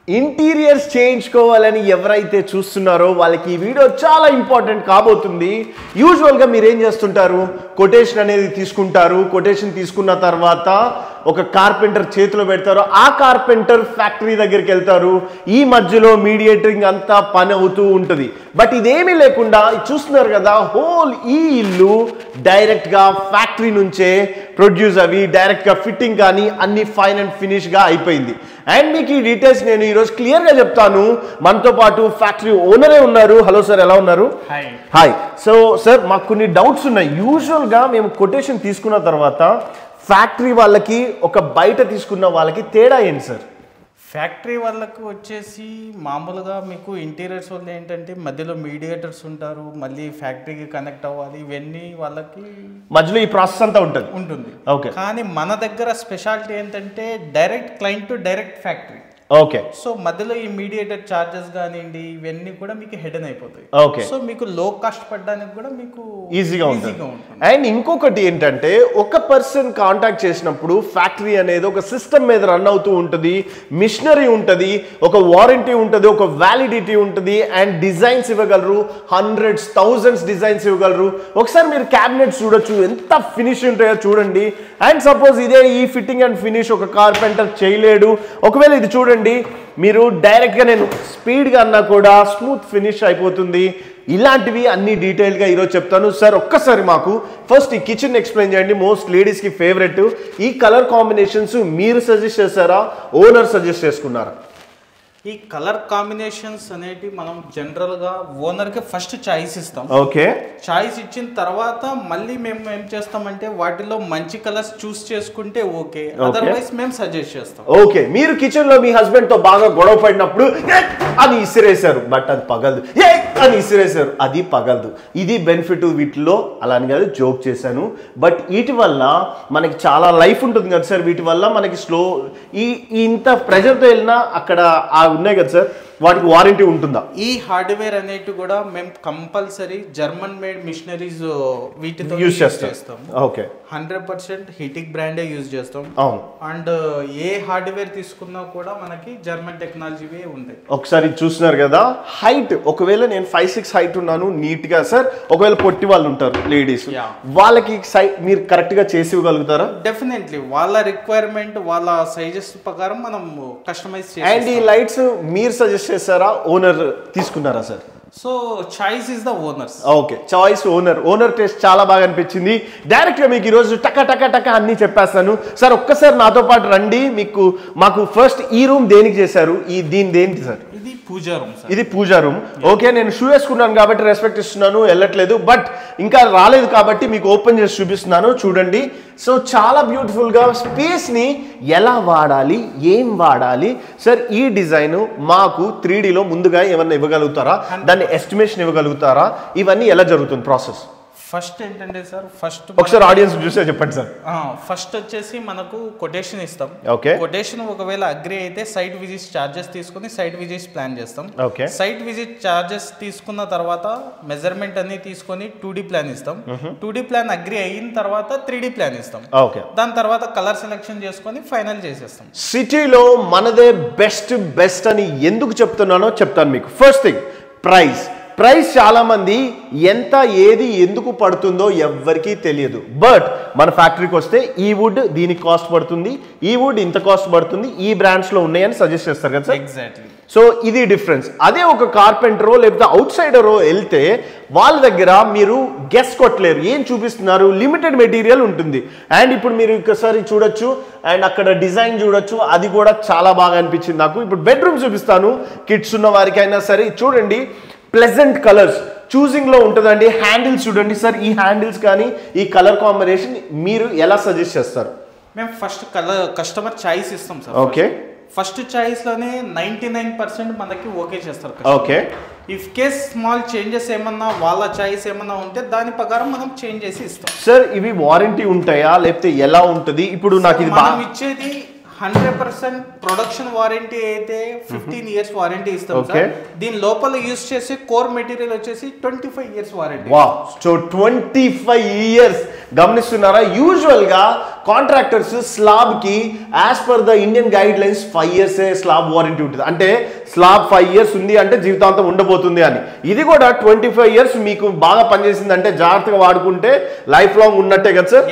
Interiors చేయించుకోవాలని ఎవరైతే చూస్తున్నారో వాళ్ళకి ఈ వీడియో చాలా ఇంపార్టెంట్ కాబోతుంది. యూజువల్గా మీరు ఏం చేస్తుంటారు, కొటేషన్ అనేది తీసుకుంటారు. కొటేషన్ తీసుకున్న తర్వాత ఒక కార్పెంటర్ చేతిలో పెడతారు. ఆ కార్పెంటర్ ఫ్యాక్టరీ దగ్గరికి వెళ్తారు. ఈ మధ్యలో మీడియేటింగ్ అంతా పని అవుతూ ఉంటుంది. బట్ ఇదేమీ లేకుండా చూస్తున్నారు కదా, హోల్ ఈ ఇల్లు డైరెక్ట్గా ఫ్యాక్టరీ నుంచే ప్రొడ్యూస్ అవి డైరెక్ట్గా ఫిట్టింగ్ కానీ అన్ని ఫైన్ అండ్ ఫినిష్గా అయిపోయింది. అండ్ మీకు ఈ డీటెయిల్స్ నేను ఈరోజు క్లియర్గా చెప్తాను. మనతో పాటు ఫ్యాక్టరీ ఓనరే ఉన్నారు. హలో సార్, ఎలా ఉన్నారు? హాయ్. సో సార్, మాకు కొన్ని డౌట్స్ ఉన్నాయి. యూజువల్గా మేము కొటేషన్ తీసుకున్న తర్వాత ఫ్యాక్టరీ వాళ్ళకి ఒక బయట తీసుకున్న వాళ్ళకి తేడా ఏంటి సార్? ఫ్యాక్టరీ వాళ్ళకు వచ్చేసి మామూలుగా మీకు ఇంటీరియర్స్ వల్ల ఏంటంటే మధ్యలో మీడియేటర్స్ ఉంటారు, మళ్ళీ ఫ్యాక్టరీకి కనెక్ట్ అవ్వాలి, ఇవన్నీ వాళ్ళకి మధ్యలో ఈ ప్రాసెస్ అంతా ఉంటుంది. ఓకే. కానీ మన దగ్గర స్పెషాలిటీ ఏంటంటే direct client to direct factory. Okay. So మధ్యలో ఈ మీడియేటర్ చార్జెస్ కానివ్వండి ఇవన్నీ కూడా మీకు హెడెన్ అయిపోతాయి. ఓకే. సో మీకు లో కాస్ట్ పడడానికి కూడా మీకు ఈజీగా ఉంటుంది. అండ్ ఇంకొకటి ఏంటంటే ఒక పర్సన్ కాంటాక్ట్ చేసినప్పుడు ఫ్యాక్టరీ అనేది ఒక సిస్టమ్ మీద రన్ అవుతూ ఉంటుంది, మిషనరీ ఉంటుంది, ఒక వారంటీ ఉంటుంది, ఒక వ్యాలిడిటీ ఉంటుంది, అండ్ డిజైన్స్ ఇవ్వగలరు. హండ్రెడ్స్ థౌజండ్స్ డిజైన్స్ ఇవ్వగలరు. ఒకసారి మీరు క్యాబినెట్స్ చూడొచ్చు, ఎంత ఫినిష్ ఉంటాయో చూడండి. అండ్ సపోజ్ ఇదే ఈ ఫిట్టింగ్ అండ్ ఫినిష్ ఒక కార్పెంటర్ చేయలేడు, ఒకవేళ ఇది చూడండి, మీరు డైరెక్ట్గా నేను స్పీడ్గా అన్నా కూడా స్మూత్ ఫినిష్ అయిపోతుంది. ఇలాంటివి అన్ని డీటెయిల్గా ఈరోజు చెప్తాను. సార్ ఒక్కసారి మాకు ఫస్ట్ ఈ కిచెన్ ఎక్స్ప్లెయిన్ చేయండి. మోస్ట్ లేడీస్కి ఫేవరెట్ ఈ కలర్ కాంబినేషన్స్ మీరు సజెస్ట్ చేశారా, ఓనర్ సజెస్ట్ చేసుకున్నారా? ఈ కలర్ కాంబినేషన్స్ అనేటి మనం జనరల్గా ఓనర్కి ఫస్ట్ చాయిస్ ఇస్తాం. ఓకే. చాయిస్ ఇచ్చిన తర్వాత మళ్ళీ మేము ఏం చేస్తామంటే వాటిలో మంచి కలర్స్ చూస్ చేసుకుంటే ఓకే, అదర్వైజ్ మేము సజెస్ట్ చేస్తాం. ఓకే. మీరు కిచెన్ లో మీ హస్బెండ్ తో బాగా గొడవ పడినప్పుడు అని ఇసిరేశారు, బట్ అది పగలదు. అని ఇసిరేశారు, అది పగలదు. ఇది బెనిఫిట్ వీటిలో. అలా అని కాదు, జోక్ చేశాను. బట్ వీటి వల్ల మనకి చాలా లైఫ్ ఉంటుంది కదా సార్. వీటి వల్ల మనకి స్లో ఇంత ప్రెజర్తో వెళ్ళినా అక్కడ ఉన్నాయి కదా సార్, వాటికి వారంటీ ఉంటుందా? ఈ హార్డ్వేర్ అనేటి కూడా మేము కంపల్సరీ జర్మన్ మేడ్ మిషనరీస్ వీటితో యూజ్ చేస్తాం. ఓకే. 100% హీటింగ్ బ్రాండే యూజ్ చేస్తాం. అవును. అండ్ ఏ హార్డ్వేర్ తీసుకున్నా కూడా మనకి జర్మన్ టెక్నాలజీవే ఉంటాయి. ఒకసారి చూస్తున్నారు కదా, హైట్ ఒకవేళ నేను 5'6" హైట్ ఉన్నాను నీట్ గా సార్, ఒకవేళ పొట్టి వాళ్ళు ఉంటారు లేడీస్, వాళ్ళకి మీరు కరెక్ట్ గా చేసి ఇవ్వగలుగుతారా? డెఫినెట్లీ వాళ్ళ రిక్వైర్మెంట్ వాళ్ళ సైజెస్ ప్రకారం మనం కస్టమైజ్ చేస్తాం. అండ్ ఈ లైట్స్ మీరు సజెస్ట్ చేశారా, ఓనర్ తీసుకున్నారా sir? So choice is the owners. Okay, choice owner taste చాలా బాగా అనిపించింది. డైరెక్ట్ గా మీకు ఈరోజు టక అన్ని చెప్పేస్తాను. సార్ ఒక్కసారి నాతో పాటు రండి. మాకు ఫస్ట్ ఈ రూమ్ దేనికి చేశారు, దీని దేనికి సార్? ఇది పూజా రూమ్ సార్. ఇది పూజా రూమ్. ఓకే. నేను షూ వేసుకున్నాను కాబట్టి రెస్పెక్ట్ ఇస్తున్నాను, వెళ్ళట్లేదు. బట్ ఇంకా రాలేదు కాబట్టి మీకు ఓపెన్ చేసి చూపిస్తున్నాను, చూడండి. సో చాలా బ్యూటిఫుల్ గా స్పేస్ ని ఎలా వాడాలి, ఏం వాడాలి సార్, ఈ డిజైన్ మాకు 3Dలో ముందుగా ఏమన్నా ఇవ్వగలుగుతారా, దాన్ని ఎస్టిమేషన్ ఇవ్వగలుగుతారా, ఇవన్నీ ఎలా జరుగుతుంది ప్రాసెస్? ఫస్ట్ ఏంటంటే సార్, ఒకసారి ఆడియన్స్ చూసే చెప్పండి సార్. ఫస్ట్ వచ్చేసి మనకు కొటేషన్ ఇస్తాం. ఓకే. కొటేషన్ ఒకవేళ అగ్రి అయితే సైట్ విజిట్ చార్జెస్ తీసుకుని సైట్ విజిట్స్ ప్లాన్ చేస్తాం. ఓకే. సైట్ విజిట్ చార్జెస్ తీసుకున్న తర్వాత మెజర్మెంట్ అన్ని తీసుకొని 2D ప్లాన్ ఇస్తాం. 2D ప్లాన్ అగ్రి అయిన తర్వాత 3D ప్లాన్ ఇస్తాం. ఓకే. దాని తర్వాత కలర్ సెలెక్షన్ చేసుకొని ఫైనల్ చేసేస్తాం. సిటీలో మనదే బెస్ట్ అని ఎందుకు చెప్తున్నానో చెప్తాను మీకు. ఫస్ట్ థింగ్, ప్రైస్ చాలా మంది ఎంత ఏది ఎందుకు పడుతుందో ఎవ్వరికీ తెలియదు. బట్ మన ఫ్యాక్టరీకి వస్తే ఈ వుడ్ దీనికి కాస్ట్ పడుతుంది, ఈ వుడ్ ఇంత కాస్ట్ పడుతుంది, ఈ బ్రాండ్స్ లో ఉన్నాయని సజెస్ట్ చేస్తారు కదా సార్. ఎగ్జాక్ట్లీ. సో ఇది డిఫరెన్స్. అదే ఒక కార్పెంటరో లేకపోతే అవుట్ సైడరో వెళ్తే వాళ్ళ దగ్గర మీరు గెస్ కొట్టలేరు, ఏం చూపిస్తున్నారు, లిమిటెడ్ మెటీరియల్ ఉంటుంది. అండ్ ఇప్పుడు మీరు ఒకసారి చూడొచ్చు, అండ్ అక్కడ డిజైన్ చూడొచ్చు, అది కూడా చాలా బాగా అనిపించింది నాకు. ఇప్పుడు బెడ్రూమ్ చూపిస్తాను. కిడ్స్ ఉన్న వారికి అయినా సరే చూడండి, ప్లెజెంట్ కలర్స్ చూసింగ్ లో ఉంటుందండి. హ్యాండిల్స్ చూడండి సార్, ఈ హ్యాండిల్స్ కానీ ఈ కలర్ కాంబినేషన్ మీరు ఎలా సజెస్ట్ చేస్తారు? మేము ఫస్ట్ కస్టమర్ చాయిస్ ఇస్తాం సార్. ఓకే. ఫస్ట్ చాయిస్ లోనే 99% మనకి ఓకే చేస్తారు. Okay. If case small changes ఏమన్నా వాళ్ళ చాయిస్ ఏమన్నా ఉంటే దాని ప్రకారం మనం చేంజ్ చేసి ఇస్తాం. సార్ ఇవి వారంటీ ఉంటాయా లేకపోతే ఎలా ఉంటుంది? ఇప్పుడు నాకు ఇది మనం ఇచ్చేది 100% ప్రొడక్షన్ వారంటీ అయితే 15 ఇయర్స్ వారంటీ ఇస్తాం సార్. దీని లోపల యూస్ చేసే కోర్ మెటీరియల్ వచ్చేసి 25 years warranty. Wow, so 25 years. గమనిస్తున్నారా? యూజువల్ గా కాంట్రాక్టర్స్ స్లాబ్ కి as per the Indian guidelines 5 years slab warranty ఉంటుంది. అంటే స్లాబ్ 5 ఇయర్స్ ఉంది అంటే జీవితాంతం ఉండబోతుంది అని. ఇది కూడా 25 ఇయర్స్ మీకు బాగా పనిచేసింది అంటే జాగ్రత్తగా వాడుకుంటే లైఫ్ లాంగ్ ఉన్నట్టే కదా సార్?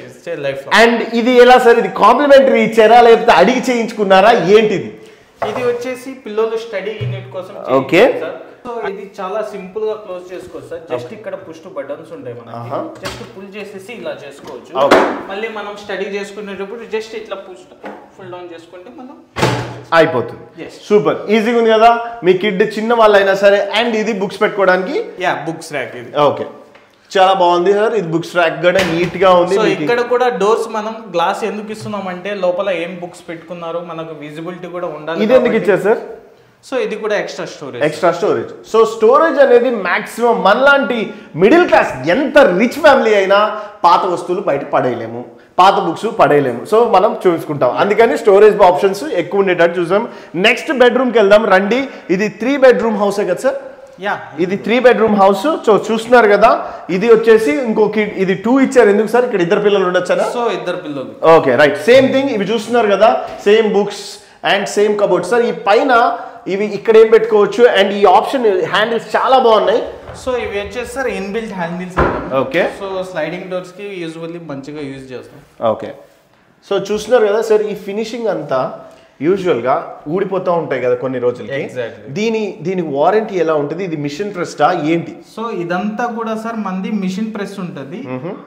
అండ్ ఇది ఎలా సార్? ఇది కాంప్లిమెంటరీ ఇచ్చారా లేకపోతే అడిగి చేయించుకున్నారా ఏంటిది? ఇది వచ్చేసి పిల్లలు స్టడీ యూనిట్ కోసం. ఓకే, సో ఇది చాలా సింపుల్ గా క్లోజ్ చేసుకోవచ్చు సార్. జస్ట్ ఇక్కడ పుష్ బటన్స్ ఉంటాయి మనకి, జస్ట్ పుల్ చేసేసి ఇలా చేసుకోవచ్చు. మళ్ళీ మనం స్టడీ చేసుకునేటప్పుడు జస్ట్ ఇట్లా పుష్ ఫుల్ డౌన్ చేసుకుంటే మనం అయిపోతుంది. సూపర్ ఈజీగా ఉంది కదా మీ కిడ్ చిన్న వాళ్ళైనా సరే. అండ్ ఇది బుక్స్ పెట్టుకోవడానికి బుక్స్ ర్యాక్ ఇది. ఓకే, చాలా బాగుంది సార్. ఇది బుక్స్ ర్యాక్ కూడా నీట్ గా ఉంది. సో ఇక్కడ కూడా డోర్స్ మనం గ్లాస్ ఎందుకు ఇస్తున్నాం అంటే లోపల ఏం బుక్స్ పెట్టుకున్నారో మనకు విజిబిలిటీ కూడా ఉండాలి. ఇది ఎందుకు ఇచ్చారు సార్? సో ఇది కూడా ఎక్స్ట్రా స్టోరేజ్. సో స్టోరేజ్ అనేది మాక్సిమం మనలాంటి మిడిల్ క్లాస్ ఎంత రిచ్ ఫ్యామిలీ అయినా పాత వస్తువులు బయట పడేయలేము, పాత బుక్స్ పడేయలేము. సో మనం చూసుకుంటాం, అందుకని స్టోరేజ్ ఆప్షన్స్ ఎక్కువ ఉండేటట్టు చూసాం. నెక్స్ట్ బెడ్రూమ్కి వెళ్దాం రండి. ఇది 3 బెడ్రూమ్ హౌసే కదా సార్? ఇది 3 బెడ్రూమ్ హౌస్. సో చూస్తున్నారు కదా, ఇది వచ్చేసి ఇంకొక ఇది 2 ఇచ్చారు. ఎందుకు సార్? ఇక్కడ 2 పిల్లలు ఉండొచ్చా? సో 2 పిల్లలు. Okay, right. సేమ్ థింగ్ ఇవి చూస్తున్నారు కదా, same books and same cupboard sir. ఈ పైన ఇవి ఇక్కడ ఏం పెట్టుకోవచ్చు అండ్ ఈ ఆప్షన్ హ్యాండిల్స్ చాలా బాగున్నాయి. సో ఇవి వచ్చేసి sir inbuilt handles. Okay, so sliding doors కి యూజువల్లీ మంచిగా యూజ్ చేస్తాం. ఓకే, సో చూస్తున్నారు కదా సార్, ఈ ఫినిషింగ్ అంతా యూజువల్ గా ఊడిపోతూ ఉంటాయి కదా కొన్ని రోజులకి. దీని వారంటీ ఎలా ఉంటుంది? ఇది మిషన్ ప్రెస్టా ఏంటి? సో ఇదంతా కూడా సార్ మంది మిషన్ ప్రెస్ ఉంటుంది.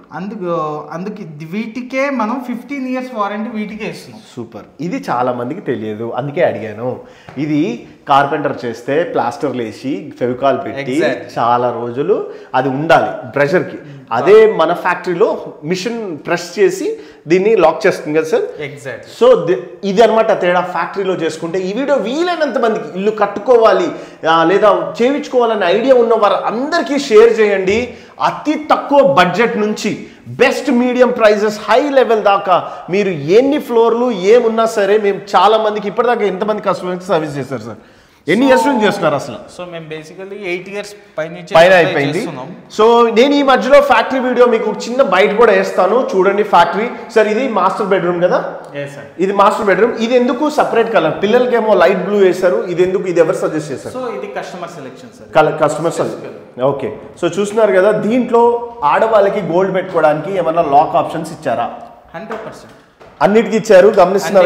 అందుకే వీటికే మనం 15 ఇయర్స్ వారంటీ వీటికే ఇస్తున్నాం. సూపర్, ఇది చాలా మందికి తెలియదు, అందుకే అడిగాను. ఇది కార్పెంటర్ చేస్తే ప్లాస్టర్లు వేసి ఫెవికాల్ పెట్టి చాలా రోజులు అది ఉండాలి ప్రెషర్ కి. అదే మన ఫ్యాక్టరీలో మిషన్ ప్రెస్ చేసి దీన్ని లాక్ చేస్తుంది కదా సార్? ఎగ్జాక్ట్. సో ఇది అనమాట తేడా. ఫ్యాక్టరీలో చేసుకుంటే ఈ వీడియో వీలైనంత మందికి ఇల్లు కట్టుకోవాలి లేదా చేయించుకోవాలనే ఐడియా ఉన్న వారు అందరికీ షేర్ చేయండి. అతి తక్కువ బడ్జెట్ నుంచి best medium prices high level దాకా మీరు ఎన్ని ఫ్లోర్లు ఏమున్నా సరే మేము చాలా మందికి ఇప్పటిదాకా ఎంతమంది కస్టమర్కి సర్వీస్ చేశారు సార్? ఎన్ని ఇయర్స్ నుంచి చేస్తున్నారు అసలు? సో మేము బేసికల్లీ 8 ఇయర్స్ పైన అయిపోయింది. సో నేను ఈ మధ్యలో ఫ్యాక్టరీ వీడియో మీకు చిన్న బయట కూడా వేస్తాను, చూడండి ఫ్యాక్టరీ. సార్ ఇది మాస్టర్ బెడ్రూమ్ కదా? ఇది మాస్టర్ బెడ్రూమ్. ఇది ఎందుకు సపరేట్ కలర్? పిల్లలకి ఏమో లైట్ బ్లూ వేశారు, ఇది ఎందుకు? ఇది ఎవరు సజెస్ట్ చేశారు? సో ఇది customer selection sir. Customer selection. Okay, so చూస్తున్నారు కదా, దీంట్లో ఆడవాళ్ళకి గోల్డ్ పెట్టుకోవడానికి ఏమన్నా లాక్ ఆప్షన్స్ ఇచ్చారా? 100% అన్నిటికి ఇచ్చారు. గమనిస్తున్నారు,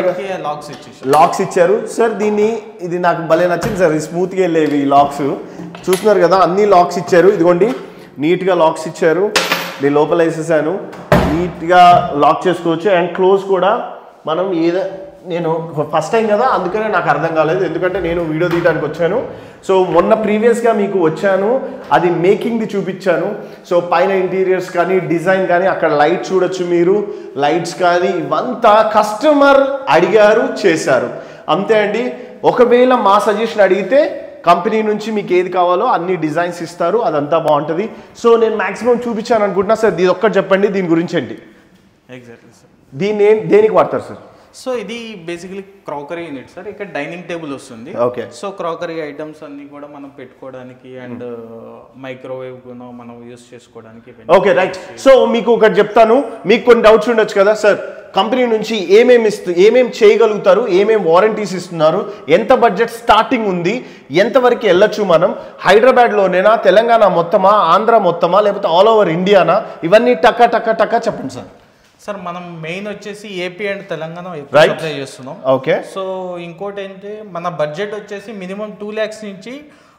లాక్స్ ఇచ్చారు సార్. ఇది నాకు భలే నచ్చింది సార్, స్మూత్గా వెళ్ళేవి లాక్స్. చూస్తున్నారు కదా, అన్ని లాక్స్ ఇచ్చారు. ఇదిగోండి నీట్గా లాక్స్ ఇచ్చారు. దీని లోపల వేసేసాను, నీట్గా లాక్ చేసుకోవచ్చు. అండ్ క్లోజ్ కూడా మనం నేను ఫస్ట్ టైం కదా అందుకనే నాకు అర్థం కాలేదు, ఎందుకంటే నేను వీడియో తీయడానికి వచ్చాను. సో మొన్న ప్రీవియస్గా మీకు వచ్చాను, అది మేకింగ్ది చూపించాను. సో పైన ఇంటీరియర్స్ కానీ డిజైన్ కానీ అక్కడ లైట్ చూడొచ్చు మీరు, లైట్స్ కానీ ఇవంతా కస్టమర్ అడిగారు చేశారు అంతే అండి. ఒకవేళ మా సజెషన్ అడిగితే కంపెనీ నుంచి మీకు ఏది కావాలో అన్ని డిజైన్స్ ఇస్తారు, అదంతా బాగుంటుంది. సో నేను మ్యాక్సిమం చూపించాను అనుకుంటున్నా సార్. ఇది ఒక్కటి చెప్పండి దీని గురించి ఏంటి? Exactly sir. దీన్ని దేనికి వాడతారు సార్? సో ఇది బేసికలీ క్రాకరీ యూనిట్ సార్. ఇక్కడ డైనింగ్ టేబుల్ వస్తుంది. ఓకే, సో క్రాకరీ ఐటమ్స్ అన్ని కూడా మనం పెట్టుకోవడానికి అండ్ మైక్రోవేవ్ కూడా మనం యూస్ చేసుకోవడానికి. Okay, right. సో మీకు ఒకటి చెప్తాను, మీకు కొన్ని డౌట్స్ ఉండొచ్చు కదా సార్, కంపెనీ నుంచి ఏమేమి చేయగలుగుతారు, ఏమేమి వారంటీస్ ఇస్తున్నారు, ఎంత బడ్జెట్ స్టార్టింగ్ ఉంది, ఎంతవరకు వెళ్ళొచ్చు మనం, హైదరాబాద్లోనేనా, తెలంగాణ మొత్తమా, ఆంధ్ర మొత్తమా, లేకపోతే ఆల్ ఓవర్ ఇండియానా, ఇవన్నీ టక్క టక్క టక్క చెప్పండి సార్. సార్ మనం మెయిన్ వచ్చేసి ఏపీ అండ్ తెలంగాణ ఎక్కువ సప్లై చేస్తున్నాం. ఓకే, సో ఇంకోటి ఏంటంటే మన బడ్జెట్ వచ్చేసి మినిమం 2 lakhs నుంచి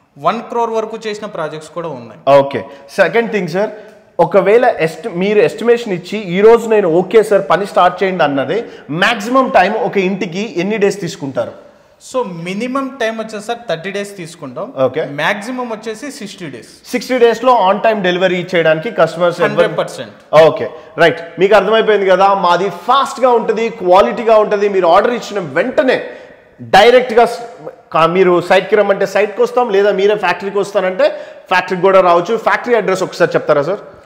1 crore వరకు చేసిన ప్రాజెక్ట్స్ కూడా ఉన్నాయి. ఓకే, సెకండ్ థింగ్ సార్, ఒకవేళ మీరు ఎస్టిమేషన్ ఇచ్చి ఈ రోజు నేను ఓకే సార్ పని స్టార్ట్ చేయండి అన్నది మాక్సిమం టైం ఒక ఇంటికి ఎన్ని డేస్ తీసుకుంటారు? సో మినిమం టైం వచ్చేసి సార్ 30 days తీసుకుంటాం. ఓకే, మాక్సిమం వచ్చేసి 60 days. 60 days లో ఆన్ టైం డెలివరీ చేయడానికి కస్టమర్స్ 100%. Okay, right. మీకు అర్థమైపోయింది కదా, మాది ఫాస్ట్ గా ఉంటుంది, క్వాలిటీగా ఉంటుంది. మీరు ఆర్డర్ ఇచ్చిన వెంటనే డైరెక్ట్ గా మీరు సైట్కి రమ్మంటే సైట్కి వస్తాం, లేదా మీరే ఫ్యాక్టరీకి వస్తానంటే ఫ్యాక్టరీకి కూడా రావచ్చు. ఫ్యాక్టరీ అడ్రస్ ఒకసారి చెప్తారా సార్?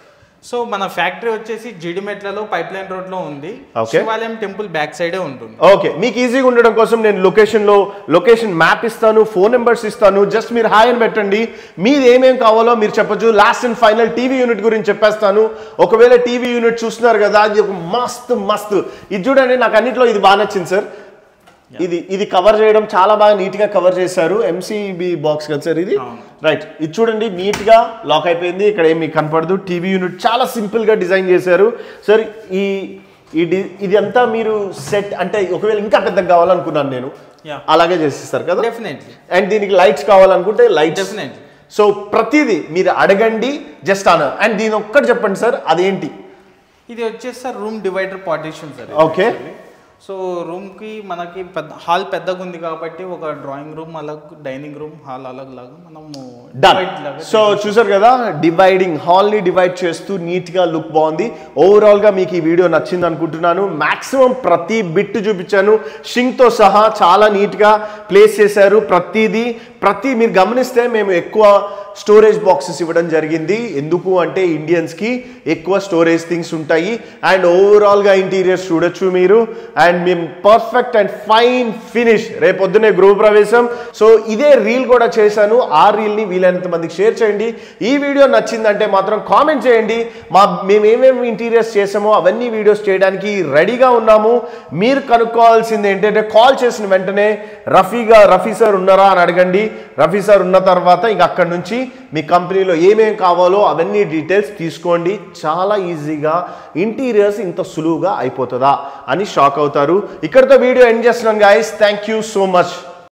సో మన ఫ్యాక్టరీ వచ్చేసి జీడిమెట్లలో పైప్ లైన్ రోడ్ లో ఉంది. శివాలయం టెంపుల్ బ్యాక్ సైడే ఉంటుంది. ఓకే, మీకు ఈజీగా ఉండడం కోసం నేను లొకేషన్ మ్యాప్ ఇస్తాను, ఫోన్ నెంబర్స్ ఇస్తాను. జస్ట్ మీరు హాయ్ అని పెట్టండి. మీది ఏమేం కావాలో మీరు చెప్పొచ్చు. Last and final TV unit గురించి చెప్పేస్తాను. ఒకవేళ టీవీ యూనిట్ చూస్తున్నారు కదా, ఇది ఒక మస్తు ఇది చూడండి. నాకు అన్నిట్లో ఇది బాగా నచ్చింది సార్. ఇది కవర్ చేయడం చాలా బాగా నీట్ గా కవర్ చేశారు. ఎంసీబీ బాక్స్ కదా సార్ ఇది, రైట్. ఇది చూడండి నీట్ గా లాక్ అయిపోయింది. ఇక్కడ ఏమి కనపడదు. టీవీ యూనిట్ చాలా సింపుల్ గా డిజైన్ చేశారు సార్. ఇది అంతా మీరు సెట్ అంటే ఒకవేళ ఇంకా పెద్దగా కావాలనుకున్నాను నేను, అలాగే చేసిస్తారు కదా డెఫినెట్లీ. అండ్ దీనికి లైట్స్ కావాలనుకుంటే లైట్స్ డెఫినెట్లీ. సో ప్రతిదీ మీరు అడగండి, జస్ట్ ఆనర్. అండ్ దీని ఒక్కటి చెప్పండి సార్, అదేంటి? ఇది వచ్చేసి sir room divider partition sir. Okay, so రూమ్కి మనకి పెద్ద హాల్ పెద్దగా ఉంది కాబట్టి ఒక డ్రాయింగ్ రూమ్ అలాగ, డైనింగ్ రూమ్, హాల్ అలాగ్ లాగా మనము సో చూసారు కదా, డివైడింగ్ హాల్ ని డివైడ్ చేస్తూ నీట్ గా లుక్ బాగుంది. ఓవరాల్ గా మీకు ఈ వీడియో నచ్చింది అనుకుంటున్నాను. మాక్సిమం ప్రతి బిట్ చూపించాను, షింక్ తో సహా చాలా నీట్ గా ప్లేస్ చేశారు. ప్రతి మీరు గమనిస్తే మేము ఎక్కువ స్టోరేజ్ బాక్సెస్ ఇవ్వడం జరిగింది. ఎందుకు అంటే ఇండియన్స్ కి ఎక్కువ స్టోరేజ్ థింగ్స్ ఉంటాయి. అండ్ ఓవరాల్ గా ఇంటీరియర్స్ చూడొచ్చు మీరు. అండ్ మేము పర్ఫెక్ట్ అండ్ ఫైన్ ఫినిష్. రేపొద్దునే గృహప్రవేశం. సో ఇదే రీల్ కూడా చేశాను. ఆ రీల్ ని వీలైనంత మందికి షేర్ చేయండి. ఈ వీడియో నచ్చిందంటే మాత్రం కామెంట్ చేయండి. మేము ఏమేమి ఇంటీరియర్స్ చేసామో అవన్నీ వీడియోస్ చేయడానికి రెడీగా ఉన్నాము. మీరు కనుక్కోవాల్సింది ఏంటంటే కాల్ చేసిన వెంటనే రఫీ సార్ ఉన్నారా అని అడగండి. రఫీ సార్ ఉన్న తర్వాత ఇంక అక్కడి నుంచి మీ కంపెనీలో ఏమేం కావాలో అవన్నీ డీటెయిల్స్ తీసుకోండి. చాలా ఈజీగా ఇంటీరియర్స్ ఇంత సులువుగా అయిపోతుందా అని షాక్ అవుతారు. ఇక్కడితో వీడియో ఎండ్ చేస్తున్నాను guys. Thank you so much.